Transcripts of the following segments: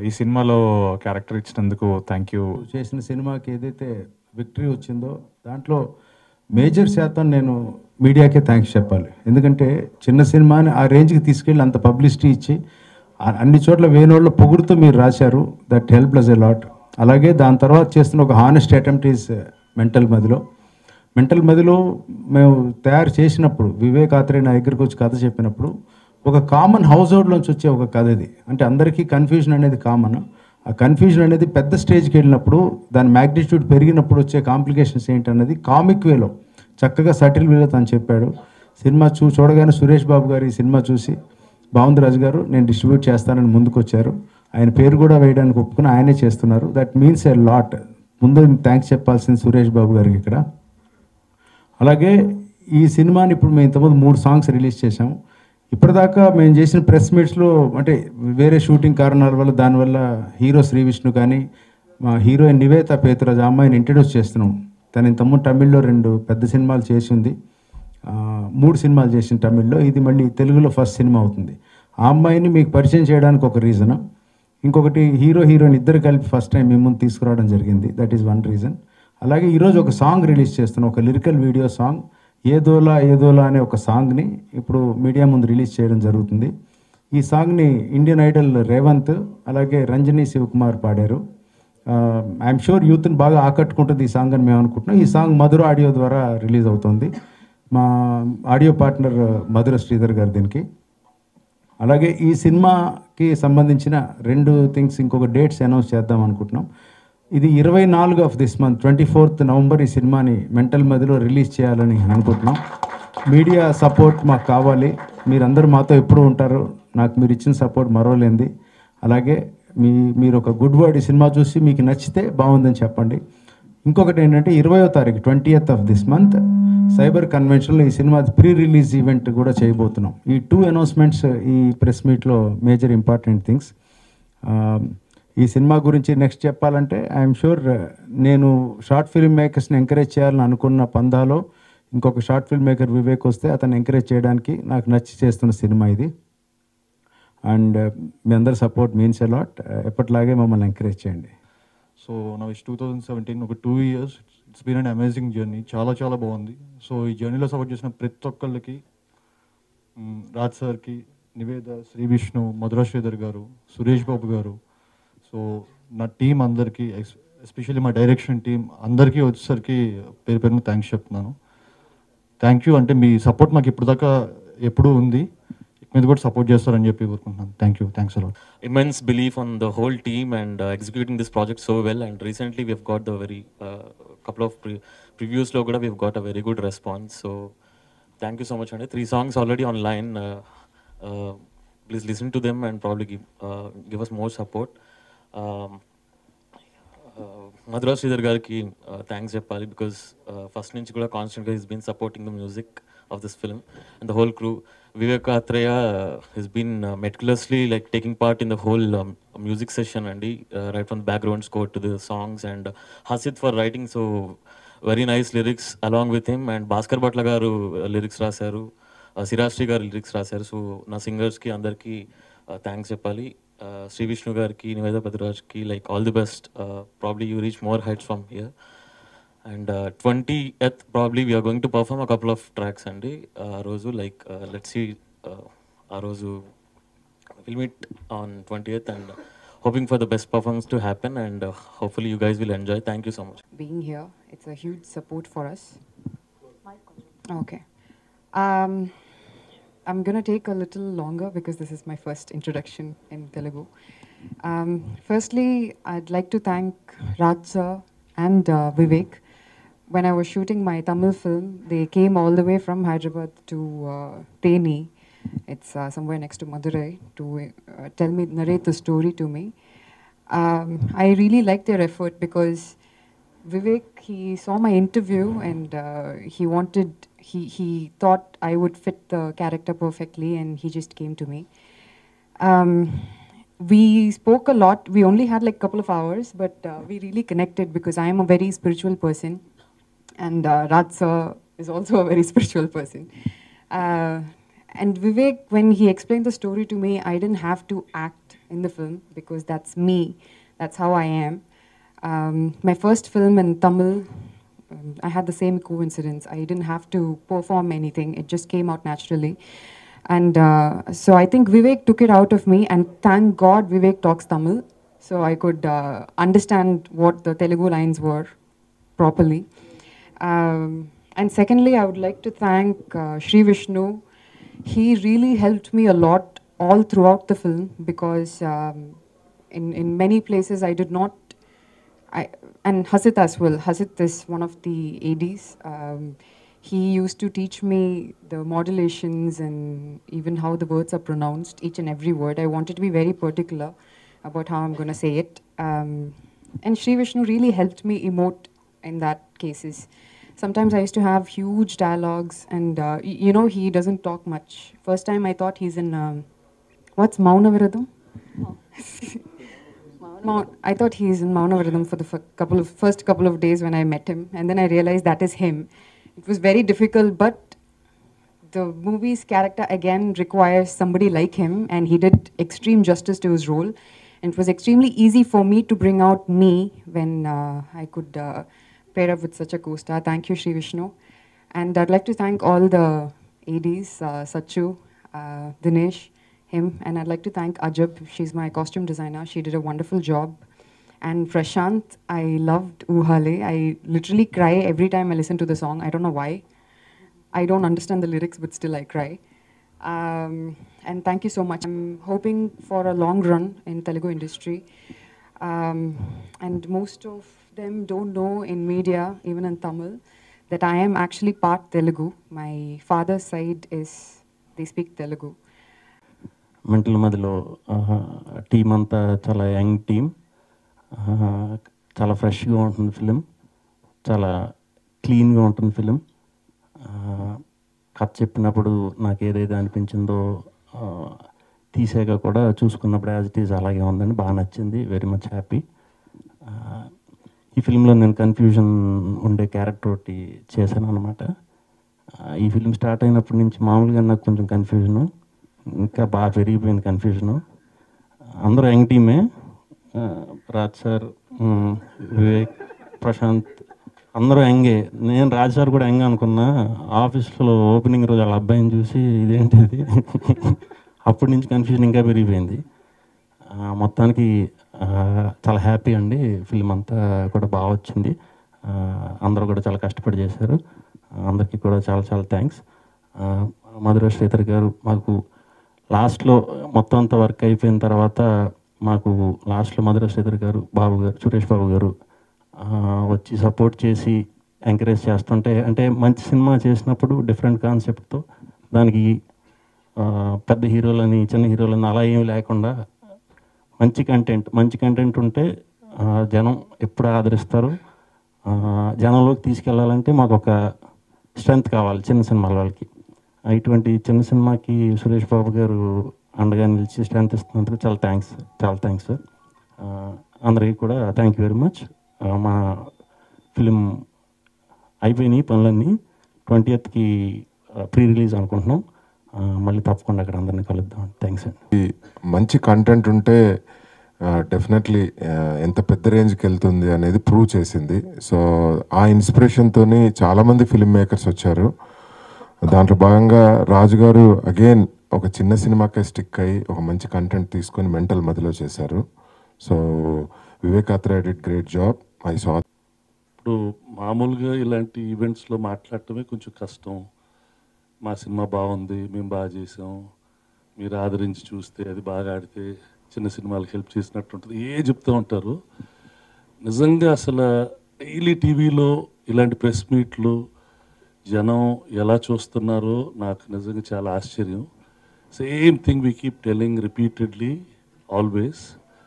ఈ సినిమాలో క్యారెక్టర్ ఇచ్చినందుకు థ్యాంక్ యూ. చేసిన సినిమాకి ఏదైతే విక్టరీ వచ్చిందో దాంట్లో మేజర్ శాతం నేను మీడియాకే థ్యాంక్స్ చెప్పాలి. ఎందుకంటే చిన్న సినిమాని ఆ రేంజ్కి తీసుకెళ్ళి అంత పబ్లిసిటీ ఇచ్చి అన్ని చోట్ల వేణోళ్ళ పొగుడుతూ మీరు రాశారు. That help us a lot. అలాగే దాని తర్వాత చేస్తున్న ఒక హానెస్ట్ అటెంప్ట్ ఈజ్ మెంటల్ మదిలో మేము తయారు చేసినప్పుడు వివేక్ ఆత్రేయ నా దగ్గరికి వచ్చి కథ చెప్పినప్పుడు ఒక కామన్ హౌస్ హోల్డ్లోంచి వచ్చే ఒక కథ ఇది. అంటే అందరికీ కన్ఫ్యూజన్ అనేది కామన్. ఆ కన్ఫ్యూజన్ అనేది పెద్ద స్టేజ్కి వెళ్ళినప్పుడు దాని మ్యాగ్నిట్యూడ్ పెరిగినప్పుడు వచ్చే కాంప్లికేషన్స్ ఏంటన్నది కామిక్ వేలో చక్కగా సటిల్ వేలో తను చెప్పాడు. సినిమా చూడగానే సురేష్ బాబు గారు ఈ సినిమా చూసి బాగుంది రాజు గారు నేను డిస్ట్రిబ్యూట్ చేస్తానని ముందుకు వచ్చారు. ఆయన పేరు కూడా వేయడానికి ఒప్పుకుని ఆయనే చేస్తున్నారు. That means a lot. ముందు థ్యాంక్స్ చెప్పాల్సింది సురేష్ బాబు గారికి ఇక్కడ. అలాగే ఈ సినిమాని ఇప్పుడు మేము ఇంతకుముందు 3 సాంగ్స్ రిలీజ్ చేసాము. ఇప్పటిదాకా మేము చేసిన ప్రెస్ మీట్స్లో అంటే వేరే షూటింగ్ కారణాల వల్ల దానివల్ల హీరో శ్రీ విష్ణు కానీ మా హీరోయిన్ నివేత పేతురాజ్ ఆ అమ్మాయిని ఇంట్రడ్యూస్ చేస్తున్నాం. తను ఇంతకుముందు తమిళ్లో 2 పెద్ద సినిమాలు చేసింది, 3 సినిమాలు చేసింది తమిళ్లో. ఇది మళ్ళీ తెలుగులో ఫస్ట్ సినిమా అవుతుంది. ఆ అమ్మాయిని మీకు పరిచయం చేయడానికి ఒక రీజన్. ఇంకొకటి హీరోయిన్ ఇద్దరు కలిపి ఫస్ట్ టైం మీ ముందు తీసుకురావడం జరిగింది. That is 1 reason. అలాగే ఈరోజు ఒక సాంగ్ రిలీజ్ చేస్తున్నాం, ఒక లిరికల్ వీడియో సాంగ్ ఏదోలా అనే ఒక సాంగ్ని ఇప్పుడు మీడియా ముందు రిలీజ్ చేయడం జరుగుతుంది. ఈ సాంగ్ని ఇండియన్ ఐడల్ రేవంత్ అలాగే రంజని శివకుమార్ పాడారు. ఐఎమ్ షూర్ యూత్ని బాగా ఆకట్టుకుంటుంది ఈ సాంగ్ అని మేము అనుకుంటున్నాం. ఈ సాంగ్ మధుర ఆడియో ద్వారా రిలీజ్ అవుతుంది. మా ఆడియో పార్ట్నర్ మధుర శ్రీధర్ గారు దీనికి. అలాగే ఈ సినిమాకి సంబంధించిన 2 థింగ్స్ ఇంకొక డేట్స్ అనౌన్స్ చేద్దాం అనుకుంటున్నాం. ఇది 24 of this month 24th November ఈ సినిమాని మెంటల్ మదిలో రిలీజ్ చేయాలని అనుకుంటున్నాం. మీడియా సపోర్ట్ మాకు కావాలి. మీరందరూ మాతో ఎప్పుడు ఉంటారు. నాకు మీరు ఇచ్చిన సపోర్ట్ మరోలేంది. అలాగే మీరు ఒక గుడ్ వర్డ్ ఈ సినిమా చూసి మీకు నచ్చితే బాగుందని చెప్పండి. ఇంకొకటి ఏంటంటే 20వ తారీఖు 20th of this month cyber కన్వెన్షన్లో ఈ సినిమా ప్రీ రిలీజ్ ఈవెంట్ కూడా చేయబోతున్నాం. ఈ 2 అనౌన్స్మెంట్స్ ఈ ప్రెస్ మీట్లో మేజర్ ఇంపార్టెంట్ థింగ్స్. ఈ సినిమా గురించి నెక్స్ట్ చెప్పాలంటే ఐఎమ్ షూర్ నేను షార్ట్ ఫిల్మ్ మేకర్స్ని ఎంకరేజ్ చేయాలని అనుకున్న పందాలో ఇంకొక షార్ట్ ఫిల్మ్ మేకర్ వివేక్ వస్తే అతను ఎంకరేజ్ చేయడానికి నాకు నచ్చి చేస్తున్న సినిమా ఇది. అండ్ మీ అందరి సపోర్ట్ మీన్స్ ఎ లాట్. ఎప్పటిలాగే మమ్మల్ని ఎంకరేజ్ చేయండి. సో నా 2017 ఒక 2 years it's been an amazing journey. చాలా బాగుంది. సో ఈ జర్నీలో సపోర్ట్ చేసిన ప్రతి ఒక్కళ్ళకి, రాజ్ సార్కి, నివేద, శ్రీ విష్ణు, మధుర శ్రీధర్ గారు, సురేష్ బాబు గారు, సో నా టీం అందరికీ, ఎస్పెషల్లీ మా డైరెక్షన్ టీం అందరికీ వచ్చేసరికి పేరున థ్యాంక్స్ చెప్తున్నాను. Thank you. అంటే మీ సపోర్ట్ మాకు ఇప్పుడు దాకా ఎప్పుడూ ఉంది, మీద కూడా సపోర్ట్ చేస్తారని చెప్పి కోరుకుంటున్నాను. Thank you. Thanks a lot. Immense belief on the whole team and executing this project so well, and recently we've got the very couple of previews lo kuda we've got a very good response, so thank you so much. And 3 songs already online, please listen to them and probably give us more support. Madhura Sridhar gariki thanks cheppali because first nunchi kuda constantly he's been supporting the music of this film and the whole crew. Vivek Athreya has been meticulously like taking part in the whole music session and right from the background score to the songs, and Hasid for writing so very nice lyrics along with him, and Bhaskar Bhatla garu lyrics rasaru, Sirashri garu lyrics rasaru. So na singers ki andarki thanks cheppali. Sri Vishnu gariki, Niveda Padiraj ki like all the best. Probably you reach more heights from here. And 20th probably we are going to perform a couple of tracks and Rozu like let's see Rozu we'll meet on 20th and hoping for the best performance to happen, and hopefully you guys will enjoy. Thank you so much being here. It's a huge support for us. Okay. I'm gonna take a little longer because this is my first introduction in Telugu. Firstly, I'd like to thank Raj sir and Vivek. When I was shooting my Tamil film, they came all the way from Hyderabad to Theni. It's somewhere next to Madurai to narrate the story to me. I really liked their effort because Vivek, he saw my interview and he thought I would fit the character perfectly, and he just came to me. We spoke a lot. We only had like a couple of hours, but we really connected because I am a very spiritual person. And Raj sir is also a very spiritual person. And Vivek, when he explained the story to me, I didn't have to act in the film because that's me. That's how I am. My first film in Tamil, I had the same coincidence. I didn't have to perform anything. It just came out naturally. And so I think Vivek took it out of me, and thank God Vivek talks Tamil, so I could understand what the Telugu lines were properly. And secondly, I would like to thank Sri Vishnu. He really helped me a lot all throughout the film because in many places I did not, and Hasit as well. Hasit is one of the ADs. He used to teach me the modulations and even how the words are pronounced, each and every word. I wanted to be very particular about how I'm going to say it. And Sri Vishnu really helped me emote in that cases. Sometimes I used to have huge dialogues and, he doesn't talk much. First time I thought he's in, what's Maunavaradam? I thought he's in Maunavaradam for the first couple of days when I met him. And then I realized that is him. It was very difficult, but the movie's character again requires somebody like him, and he did extreme justice to his role. And it was extremely easy for me to bring out me when I could pair up with such a co-star. Thank you, Sri Vishnu. And I'd like to thank all the ADs, Sachu, Dinesh, him, and I'd like to thank Ajab. She's my costume designer. She did a wonderful job. And Prashant, I loved Uhale. I literally cry every time I listen to the song. I don't know why. I don't understand the lyrics, but still I cry. And thank you so much. I'm hoping for a long run in Telugu industry. And most of them don't know in media, even in Tamil, that I am actually part Telugu. My father's side is, they speak Telugu. Mental Madhilo team అంతా చాలా young team, చాలా ఫ్రెష్గా ఉంటుంది film, చాలా క్లీన్గా ఉంటుంది film. కథ చెప్పినప్పుడు నాకు ఏదైతే అనిపించిందో తీసాక కూడా చూసుకున్నప్పుడు యాజ్ ఇట్ ఈజ్ అలాగే ఉందని బాగా నచ్చింది. Very much happy. ఈ ఫిలింలో నేను కన్ఫ్యూజన్ ఉండే క్యారెక్టర్ ఒకటి చేశాను అనమాట. ఈ ఫిలిం స్టార్ట్ అయినప్పటి నుంచి మామూలుగా నాకు కొంచెం కన్ఫ్యూజను, ఇంకా బాగా పెరిగిపోయింది కన్ఫ్యూజను. అందరూ యంగ్ టీమే, రాజ్ సార్, వివేక్, ప్రశాంత్ అందరూ యంగే. నేను రాజ్ సార్ కూడా యంగ్ అనుకున్నా. ఆఫీస్లో ఓపెనింగ్ రోజు వాళ్ళ అబ్బాయిని చూసి ఇదేంటిది అప్పటి నుంచి కన్ఫ్యూజన్ ఇంకా పెరిగిపోయింది. మొత్తానికి చాలా హ్యాపీ అండి. ఫిలిం అంతా కూడా బాగా వచ్చింది. అందరూ కూడా చాలా కష్టపడి చేశారు. అందరికీ కూడా చాలా చాలా థ్యాంక్స్. మధుర శ్రీధర్ గారు మాకు లాస్ట్లో మొత్తం అంతా వర్క్ అయిపోయిన తర్వాత మాకు లాస్ట్లో మధుర శ్రీధర్ గారు, బాబు గారు, సురేష్ బాబు గారు వచ్చి సపోర్ట్ చేసి ఎంకరేజ్ చేస్తుంటే, అంటే మంచి సినిమా చేసినప్పుడు డిఫరెంట్ కాన్సెప్ట్తో దానికి పెద్ద హీరోలని చిన్న హీరోలని అలా ఏమి లేకుండా మంచి కంటెంట్ ఉంటే జనం ఎప్పుడు ఆదరిస్తారు. జనంలోకి తీసుకెళ్ళాలంటే మాకు ఒక స్ట్రెంగ్త్ కావాలి చిన్న సినిమాల వాళ్ళకి. ఇటువంటి చిన్న సినిమాకి సురేష్ బాబు గారు అండగా నిలిచి స్ట్రెంగ్త్ ఇస్తున్నందుకు చాలా థ్యాంక్స్ సార్. అందరికీ కూడా థ్యాంక్ యూ వెరీ మచ్. మా ఫిలిం అయిపోయినాయి పనులన్నీ. 20th ప్రీ రిలీజ్ అనుకుంటున్నాం. మళ్ళీ తప్పకుండా అక్కడ అందరినీ కలుద్దాం. థ్యాంక్స్ అండి. మంచి కంటెంట్ ఉంటే డెఫినెట్లీ ఎంత పెద్ద రేంజ్కి వెళ్తుంది అనేది ప్రూవ్ చేసింది. సో ఆ ఇన్స్పిరేషన్తోని చాలామంది ఫిల్మ్ మేకర్స్ వచ్చారు. దాంట్లో భాగంగా రాజు గారు అగైన్ ఒక చిన్న సినిమాకే స్టిక్ అయ్యి ఒక మంచి కంటెంట్ తీసుకొని మెంటల్ మదిలో చేశారు. So Vivek Athreya did great job. I saw. ఇప్పుడు మామూలుగా ఇలాంటి ఈవెంట్స్లో మాట్లాడటమే కొంచెం కష్టం. మా సినిమా బాగుంది, మేము బాగా చేసాం, మీరు ఆదరించి చూస్తే అది బాగా ఆడితే చిన్న సినిమాలకు హెల్ప్ చేసినట్టు ఉంటుంది, చెప్తూ ఉంటారు. నిజంగా అసలు డైలీ టీవీలో ఇలాంటి ప్రెస్ మీట్లు జనం ఎలా చూస్తున్నారో నాకు నిజంగా చాలా ఆశ్చర్యం. Same thing we keep telling repeatedly always.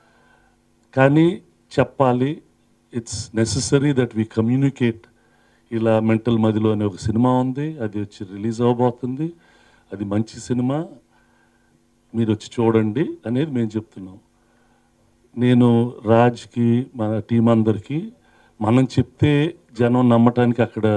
కానీ చెప్పాలి, it's necessary that we communicate. ఇలా మెంటల్ మదిలో అనే ఒక సినిమా ఉంది, అది వచ్చి రిలీజ్ అవ్వబోతుంది, అది మంచి సినిమా, మీరు వచ్చి చూడండి అనేది మేము చెప్తున్నాం. నేను రాజ్కి, మన టీం అందరికీ మనం చెప్తే జనం నమ్మటానికి అక్కడ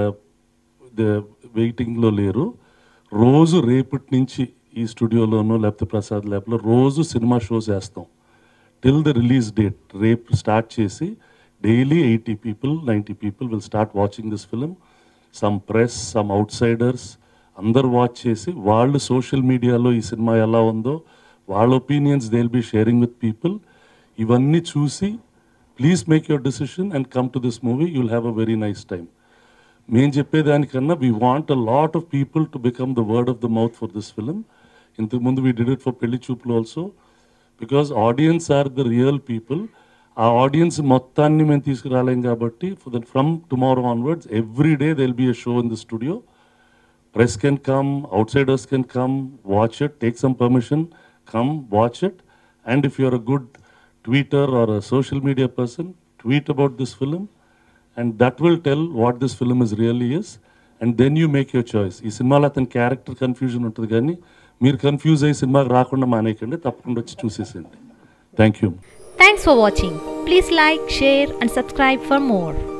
వెయిటింగ్లో లేరు. రోజు రేపటి నుంచి ఈ స్టూడియోలోనో లేకపోతే ప్రసాద్ ల్యాబ్లో రోజు సినిమా షోస్ వేస్తాం. టిల్ ద రిలీజ్ డేట్ రేపు స్టార్ట్ చేసి daily 80 people 90 people will start watching this film. Some press, some outsiders అందరు వాచ్ చేసి వాళ్ళు సోషల్ మీడియాలో ఈ సినిమా ఎలా ఉందో వాళ్ళ opinions they will be sharing with people. ఇవన్నీ చూసి please make your decision and come to this movie, you will have a very nice time. మేము చెప్పేదానికన్నా we want a lot of people to become the word of the mouth for this film. ఇంతకుముందు we did it for Pelli Choopulu also, because audience are the real people. ఆ audience మొత్తాన్ని మేము తీసుకురాలేం కాబట్టి from tomorrow onwards every day they will be a show in the studio. Press can come, outsiders can come, watch it, take some permission, come, watch it. And if you're a good tweeter or a social media person, tweet about this film. And that will tell what this film is really is. And then you make your choice. ఈ సినిమాలో అతని character confusion ఉంటుంది కానీ మీరు confuse అయ్యి సినిమాకి రాకుండా మానేయకండి, తప్పకుండా వచ్చి చూసేసేయండి. Thank you. Thanks for watching. Please like, share and subscribe for more.